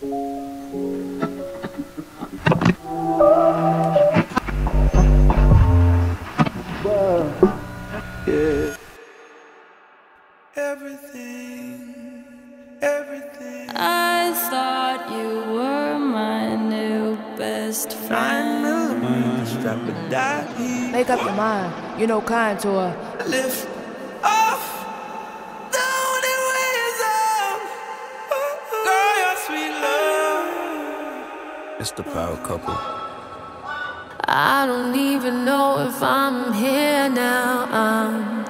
Yeah. Everything. I thought you were my new best friend. 9mm strap or die. Make up your mind. You know Contour. Lift off. Down and ways up. Girl, your sweet love. It's the power couple. I don't even know if I'm here now.